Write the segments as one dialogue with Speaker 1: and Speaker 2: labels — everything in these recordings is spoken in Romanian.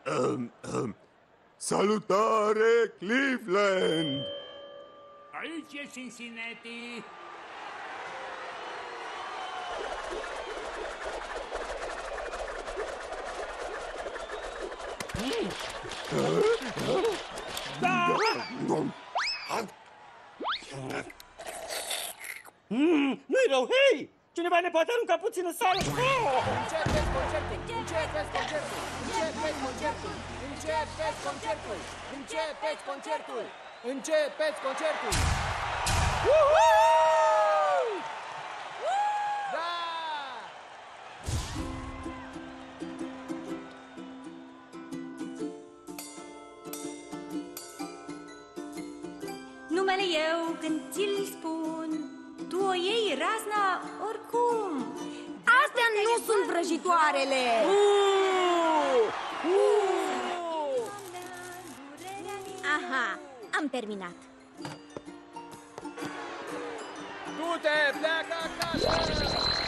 Speaker 1: Salutare, Cleveland!
Speaker 2: Aici e Cincinnati.
Speaker 3: Nu-i rău, hei! Cineva ne poate arunca puțină sală?
Speaker 4: Începeți concertul! Începeți concertul! Începeți concertul! Începeți concertul! Începeți concertul! Începeți concertul! Da!
Speaker 5: Numele eu când ți-l spun, tu o iei razna oricum.
Speaker 6: Astea nu sunt vrăjitoarele! Aha, am terminat.
Speaker 4: Du-te, pleacă acasă!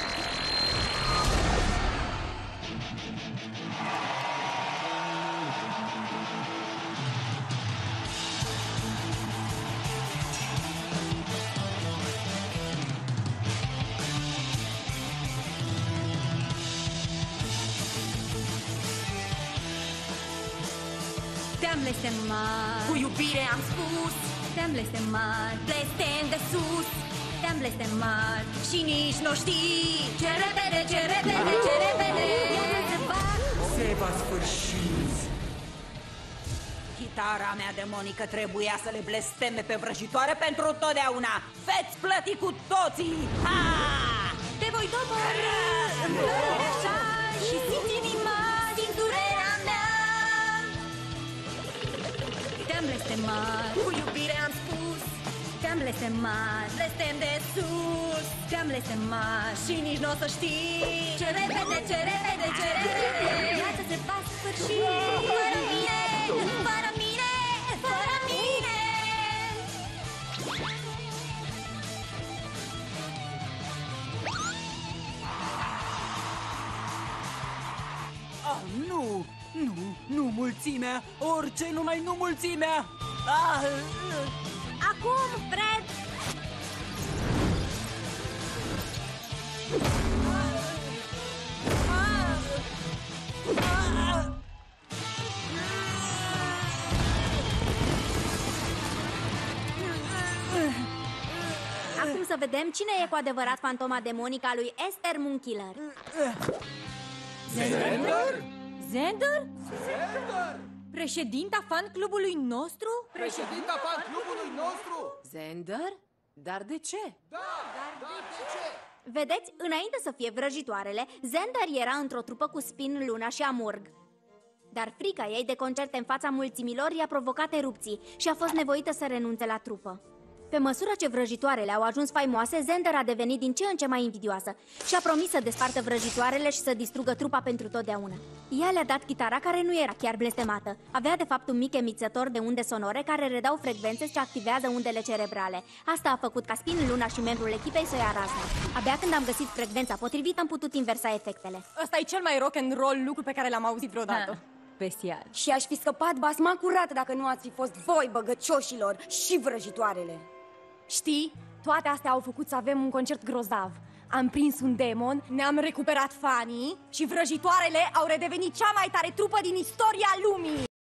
Speaker 5: Te-am blestemat, cu iubire am spus. Te-am blestemat, blestem de sus. Te-am blestemat și nici nu știi. Ce repede, ce repede, ce repede.
Speaker 7: Se va sfârși. Chitara mea demonică trebuia să le blesteme pe vrăjitoare pentru totdeauna. Veți plăti cu toții! Ha!
Speaker 5: Te voi doborî în flori așa și simți inima din durerea mea. Te-am blestemat, cu iubire am spus. Te-am blestemat, blestem de sus. Te-am blestemat și nici n-o să știi. Ce repede, ce repede, ce repede. Viața se va sfârși fără mine, fără mine, fără mine.
Speaker 7: Oh, nu! Nu mulțimea! Orice, numai nu mulțimea! Ah!
Speaker 6: Acum, Fred! Acum să vedem cine e cu adevărat fantoma demonică a lui Esther Moonkiller.
Speaker 4: Zender?
Speaker 5: Zender? Președinta fan clubului nostru?
Speaker 4: Președinta fan clubului nostru?
Speaker 8: Zender? Dar de ce?
Speaker 4: Da, dar de ce?
Speaker 6: Vedeți, înainte să fie vrăjitoarele, Zender era într-o trupă cu Spin, Luna și Amurg. Dar frica ei de concerte în fața mulțimilor i-a provocat erupții și a fost nevoită să renunțe la trupă. Pe măsură ce vrăjitoarele au ajuns faimoase, Zender a devenit din ce în ce mai invidioasă și a promis să despartă vrăjitoarele și să distrugă trupa pentru totdeauna. Ea le-a dat chitara, care nu era chiar blestemată. Avea de fapt un mic emițător de unde sonore care redau frecvențe și activează undele cerebrale. Asta a făcut ca Spin, Luna și membrul echipei să o ia razna. Abia când am găsit frecvența potrivită am putut inversa efectele.
Speaker 5: Ăsta e cel mai rock and roll lucru pe care l-am auzit vreodată.
Speaker 8: Bestial.
Speaker 9: Și aș fi scăpat basma curat dacă nu ați fi fost voi, băgăcioșilor, și vrăjitoarele.
Speaker 5: Știi, toate astea au făcut să avem un concert grozav. Am prins un demon, ne-am recuperat fanii și vrăjitoarele au redevenit cea mai tare trupă din istoria lumii.